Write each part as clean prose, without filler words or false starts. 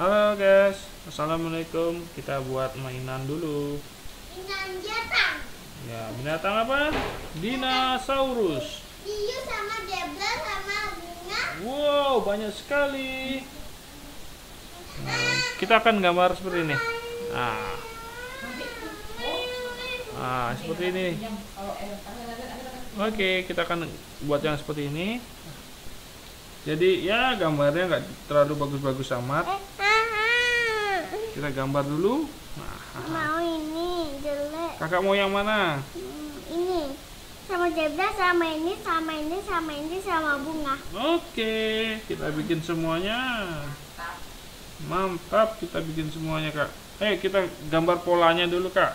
Halo guys, assalamualaikum. Kita buat mainan dulu. Binatang. Ya, binatang apa? Dinosaurus. Hiu sama zebra sama bunga. Wow, banyak sekali. Kita akan gambar seperti ini. Seperti ini. Oke, kita akan buat yang seperti ini. Jadi ya gambarnya nggak terlalu bagus-bagus amat. Kita gambar dulu. Mau ini jelek. Kakak mau yang mana? Ini sama zebra sama ini sama ini sama ini sama bunga. Oke, kita bikin semuanya. Mantap, kita bikin semuanya kak. Kita gambar polanya dulu kak.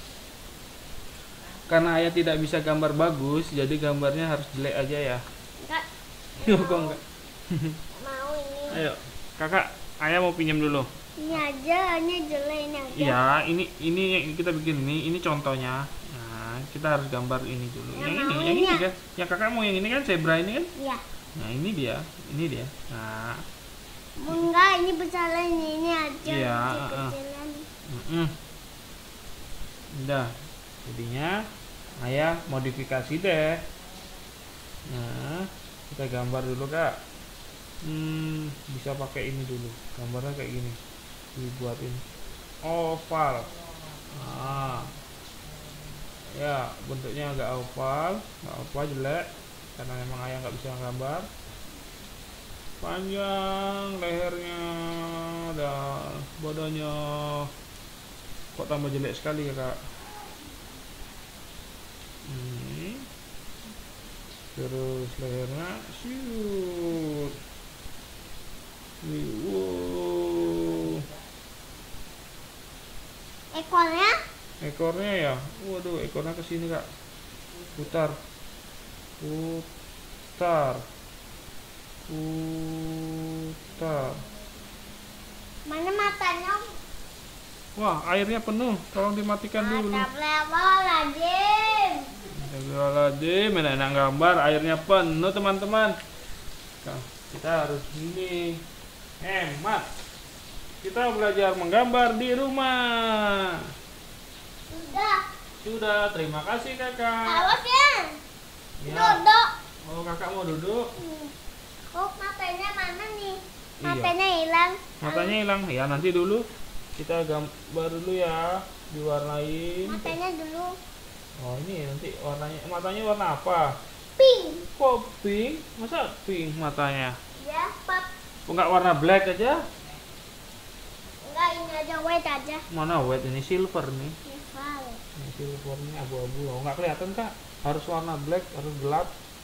Karena ayah tidak bisa gambar bagus, jadi gambarnya harus jelek aja ya. Enggak. Kok enggak? Mau ini. Ayo, kakak, ayah mau pinjam dulu. Ini aja, ini jelek ini aja. Iya, ini yang kita bikin ini contohnya. Nah, kita harus gambar ini dulu. Yang ini kan? Yang kakak mau yang ini kan zebra ini kan? Iya. Nah, ini dia. Nah, Enggak, ini besar ini aja. Iya, Kecilan. Udah. Jadinya ayah modifikasi deh. Nah, kita gambar dulu kak. Bisa pakai ini dulu. Gambarnya kayak gini. Dibuatin oval. Ya bentuknya agak oval, nggak oval jelek karena memang ayah nggak bisa gambar. Panjang lehernya dan badannya kok tambah jelek sekali ya kak. Ini terus lehernya shoot. Wow. Ekornya ya, waduh ekornya ke sini kak, putar, Mana matanya? Wah airnya penuh, tolong dimatikan dulu. Astagfirullahaladzim, enak gambar, airnya penuh teman-teman. Kita harus gini, hemat. Kita belajar menggambar di rumah. Sudah, terima kasih kakak. Awas ya. Ya. Duduk. Oh kakak mau duduk? Kok matanya mana nih? Iya. Matanya hilang. Matanya hilang ya, nanti dulu kita gambar dulu ya, diwarnain. Matanya dulu. Oh ini nanti matanya warna apa? Pink. Kok pink? Masa pink matanya? Ya, Pap. Kok nggak warna black aja? Enggak, ini aja white aja. Mana white, ini silver nih. Silver. Ini silver ini abu-abu. Oh nggak kelihatan kak? Harus warna black, harus gelap.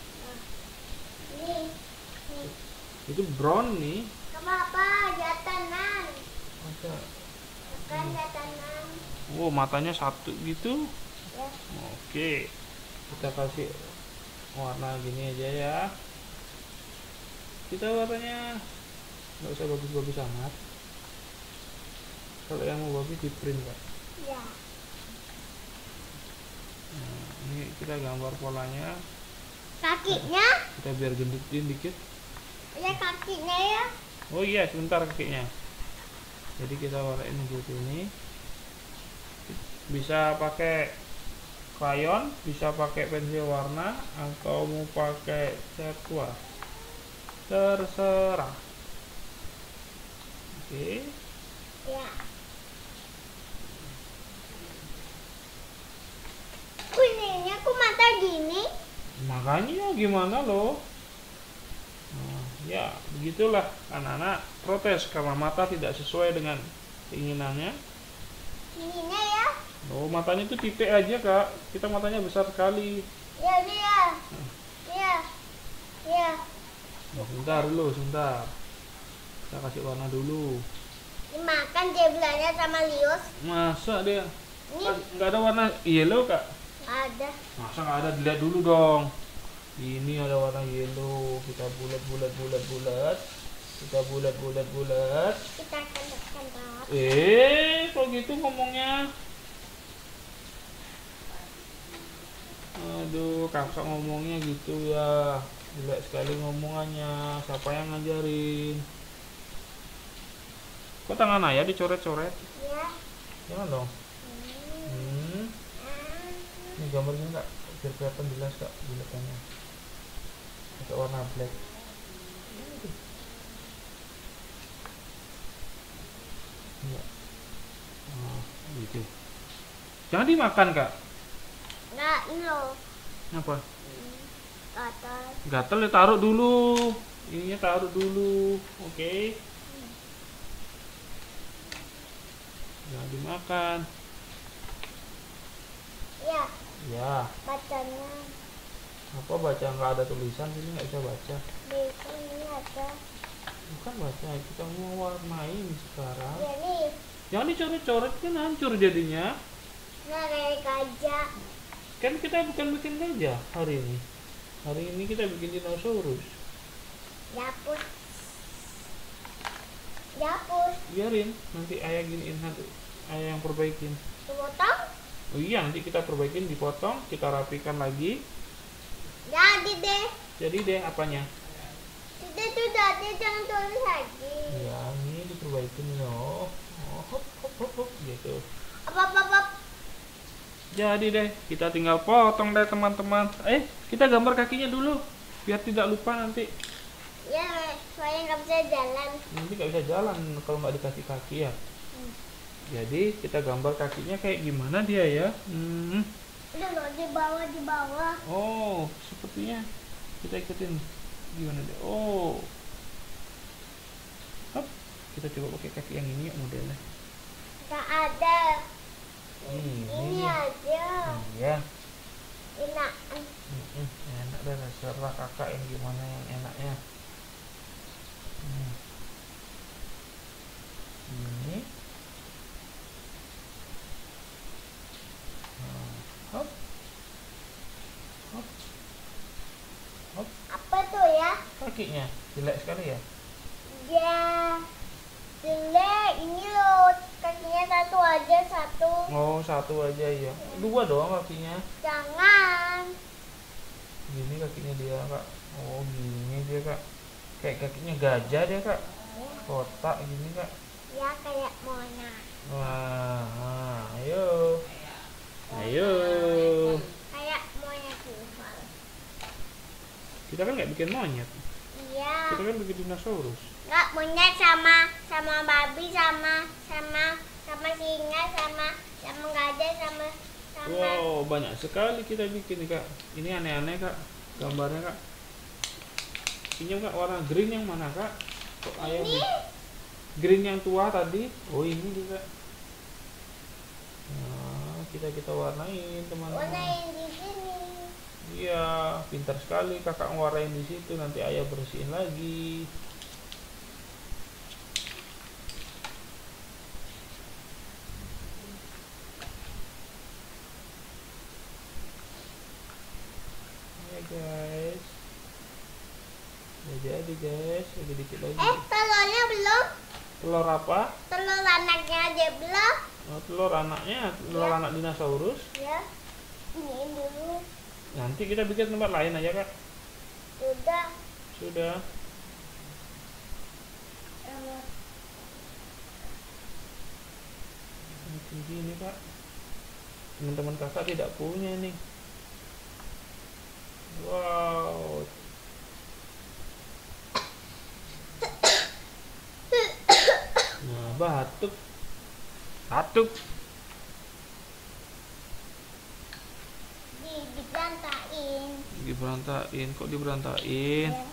Nih. Itu brown nih. Kenapa? Jatanan. Masa? Bukan jatanan. Oh matanya satu gitu. Ya. Oke, kita kasih warna gini aja ya. Kita warnanya nggak usah bagus-bagus amat. Kalau yang mau bagus di print kak. Ya. Nah, ini kita gambar polanya. Kakinya? Kita biar gendutin dikit. Ya kakinya ya. Oh iya, sebentar kakinya. Jadi kita warnain gitu ini. Bisa pakai crayon, bisa pakai pensil warna, atau mau pakai cat kuas. Terserah. Oke. Ya. Kuningnya kok mata gini? Makanya gimana loh? Nah, ya begitulah anak-anak protes karena mata tidak sesuai dengan keinginannya. Ininya ya. Oh matanya itu titik aja kak, kita matanya besar sekali. Ya, ini ya. Ya. Ya. Nah, sebentar. Kita kasih warna dulu. Dimakan zebranya sama lius. Masa dia Ini nggak ada warna yellow kak? ada. Masa nggak ada, dilihat dulu dong. Ini ada warna yellow. Kita bulat. Kita bulat. Kita akan tekan. Kok gitu ngomongnya? Aduh, kakak ngomongnya gitu ya. Jelek sekali ngomongannya. Siapa yang ngajarin? Kok tangan ayah dicoret-coret? Ya. Jangan dong. Ini gambarnya nggak biar kelihatan jelas kak buletannya. Pakai warna black. Iya. Oh, gitu. Jangan dimakan kak. Nggak, ini loh. Apa? Gatal. Gatel ya taruh dulu. Ininya taruh dulu. Oke. Jangan dimakan. Ya, Ya. bacanya. Apa baca nggak ada tulisan sini nggak bisa baca. Di sini ada. Bukan baca, kita mau warnain sekarang. Ya nih. Jangan dicoret-coret kan hancur jadinya. Nah, kayak gajah. Kan kita bukan bikin gajah hari ini. Hari ini kita bikin dinosaurus. Dapur. Dapur. Biarin nanti ayah giniin nanti ayah yang perbaikin. Dipotong. Oh iya nanti kita perbaikin, dipotong, kita rapikan lagi. Jadi deh. Jadi deh apanya? Sudah sudah, dia jangan tulis lagi. Ya ini diperbaikin loh. Oh, hop hop hop hop gitu. Apa. Jadi deh kita tinggal potong deh teman-teman. Kita gambar kakinya dulu biar tidak lupa nanti. Ya, saya nggak bisa jalan. Nanti nggak bisa jalan kalau nggak dikasih kaki ya. Jadi kita gambar kakinya kayak gimana dia ya. Udah loh, di bawah. Oh sepertinya kita ikutin gimana deh. Oh hop, kita coba pakai kaki yang ini ya modelnya. Nggak ada. Ini dia. aja. Iya. Enak. Enak deh, serah kakak yang gimana yang enaknya. Ini hop hop hop. Apa tuh ya? Kakinya jelek sekali ya. Ya, jelek. Ini loh, kakinya satu aja, satu. Oh satu aja ya, dua doang kakinya. Jangan. Gini kakinya dia kak. Oh gini dia kak, kayak kakinya gajah dia kak, kotak gini kak. Ya, kayak Mona. Wah, ayo Kayak Mona Tuhan. kita kan nggak bikin monyet, Iya. kita kan bikin dinosaurus. Nggak, monyet sama babi sama singa sama gajah sama. Wow banyak sekali kita bikin nih kak. Ini aneh-aneh kak gambarnya kak. Ini kak warna green yang mana kak? Kok ayam Ini green yang tua tadi? Oh ini juga. Nah kita warnain teman-teman. warnain di sini. Iya pintar sekali kakak ngwarnain di situ. Nanti ayah bersihin lagi. Guys, jadi guys, lagi dikit lagi. Telurnya belum. Telur apa? Telur anaknya aja belum. Oh, telur anaknya, telur anak dinosaurus. Ya, ini dulu. Nanti kita bikin tempat lain aja kak. Sudah. Tinggi ini kak. Teman-teman kakak tidak punya nih. Wow. Nah, batuk. Diberantain. Diberantain, kok diberantain? Ya.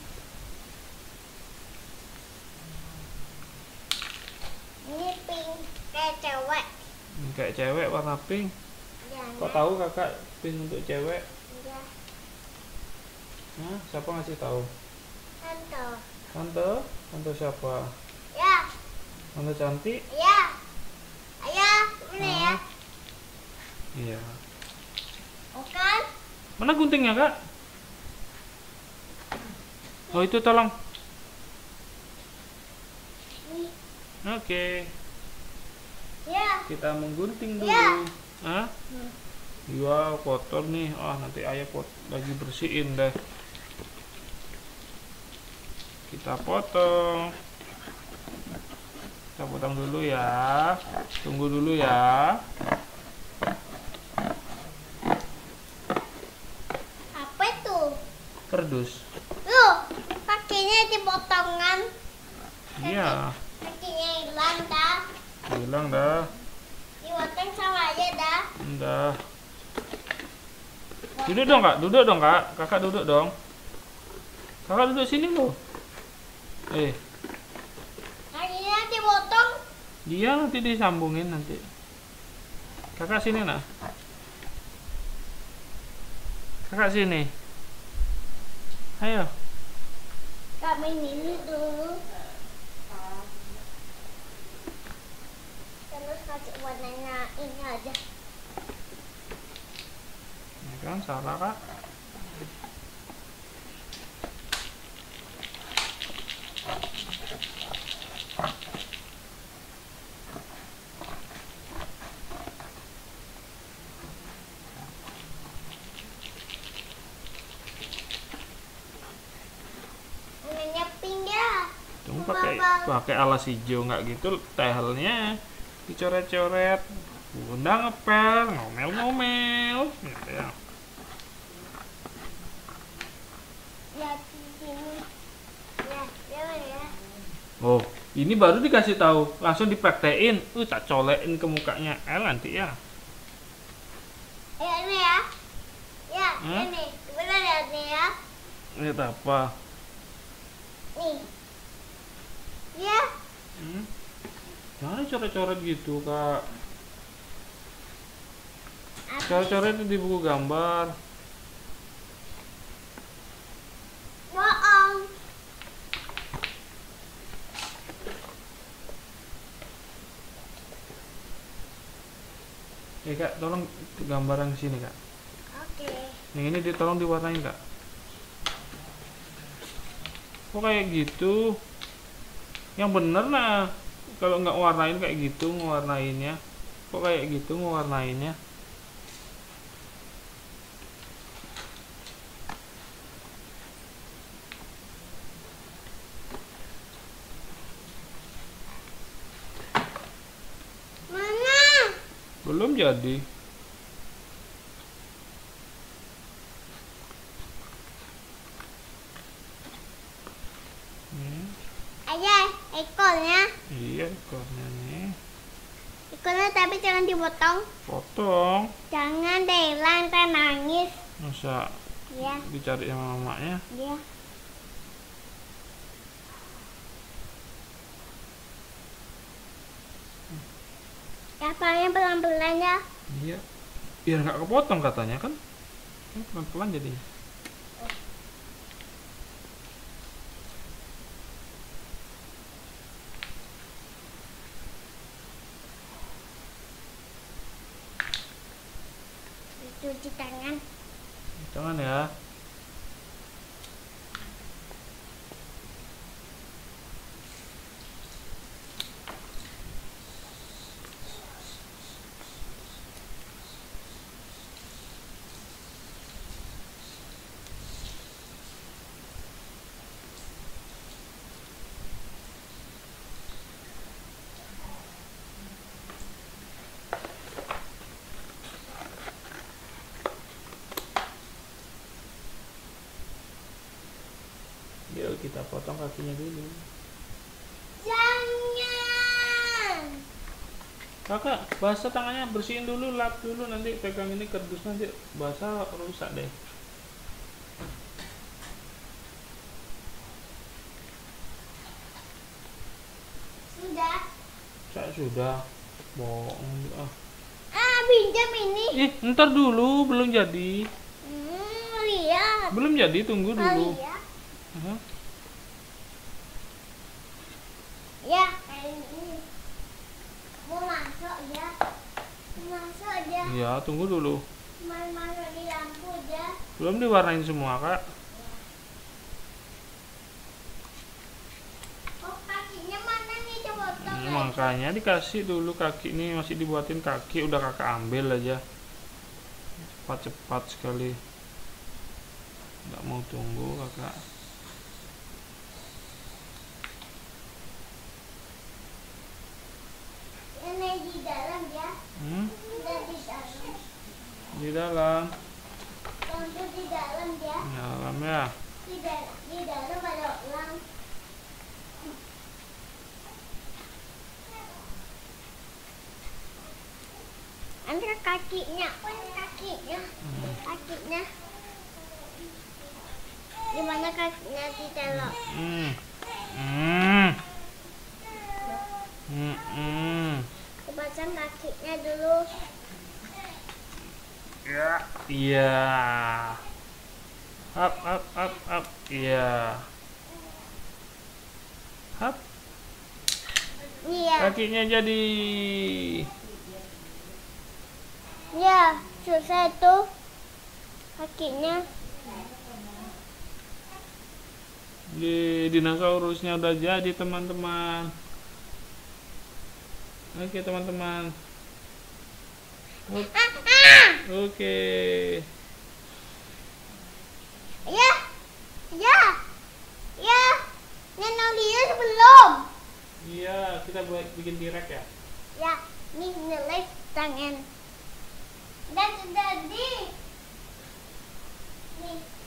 Ini pink kayak cewek. Kayak cewek warna pink. Ya, Kok tahu kakak pink untuk cewek? Ya. Hah? Siapa ngasih tahu? Tante. Tante? Tante siapa? Ya. Tante cantik? Ya. Ayah, ini ya. Iya. Oke. Mana guntingnya kak? Oh itu tolong. Nih. Oke. Ya. Kita menggunting dulu. Ya. Hah? Iya kotor nih. Nanti ayah lagi bersihin deh. Kita potong. Kita potong dulu ya. Tunggu dulu ya. Apa itu? Kardus. Loh, kakinya dipotongan. Iya. Kakinya hilang dah. Hilang dah. Dipotong sama aja dah. Udah. Duduk dong kak. Duduk dong kak. Kakak duduk dong. Kakak duduk sini loh. Kakinya dipotong. Dia nanti disambungin nanti. Kakak sini nak. Kakak sini. Ayo. Kami ini dulu. Terus kasih warnanya ini aja. Ini kan salah kak. Warnanya pink ya. Cuma pakai alas hijau nggak gitu, tehelnya dicoret-coret. Bunda ngepel, ngomel-ngomel gitu ya. Lihat di sini. Ya, ya. Oh, ini baru dikasih tahu, langsung dipraktein. Tak colekin ke mukanya nanti ya. Ini ya. Ya, Hah? ini. Benar ya, ini ya. Lihat apa? Nih. Ya. Jangan coret-coret gitu kak. Apa? Coret-coret itu di buku gambar. Bohong. Kak, tolong gambar yang sini kak. Oke. Yang ini tolong diwarnain kak. Kok kayak gitu? Yang bener nah. Kalau nggak warnain kayak gitu ngewarnainnya. Kok kayak gitu ngewarnainnya? Mana? Belum jadi. Aja ekornya. Iya ekornya nih. Ekornya tapi jangan dipotong. Potong. Jangan deh hilang, ntar nangis. Masa Ya, dicari sama mamanya? dia. Kapalnya pelan-pelan ya. Iya. Biar nggak kepotong katanya kan. Pelan-pelan jadinya. Cuci tangan. Jangan ya. Yuk kita potong kakinya dulu. Jangan. Kakak, basah tangannya, bersihin dulu, lap dulu, nanti pegang ini kardus nanti basah rusak deh. Sudah. Saya sudah bohong. Pinjam ini. Ntar dulu, belum jadi. Lihat. Belum jadi, tunggu dulu. Lihat. Hah? Ya, kayak ini. Mau masuk ya. Mau masuk aja. Iya, tunggu dulu. Mau masuk di lampu aja. Belum diwarnain semua kak. Oh, kakinya mana nih, coba potong. Makanya dikasih dulu kaki ini, masih dibuatin kaki, udah kakak ambil aja. Cepat-cepat sekali. Nggak mau tunggu kakak. dalam. Tentu di dalam ya. Di dalam ya. Di dalam ada orang. Antara kakinya, kakinya. Gimana kakinya di dalam? Dipasang kakinya dulu. Ya. Iya. Up. Iya. Hap. Iya. Kakinya jadi. Ya, susah tuh kakinya. Dinosaurusnya udah jadi, teman-teman. Oke, teman-teman. Oke. Ya. Nenolius belum. Iya, kita buat bikin T-Rex ya. Ya, ini nilai tangan. Dan sudah di. Nih.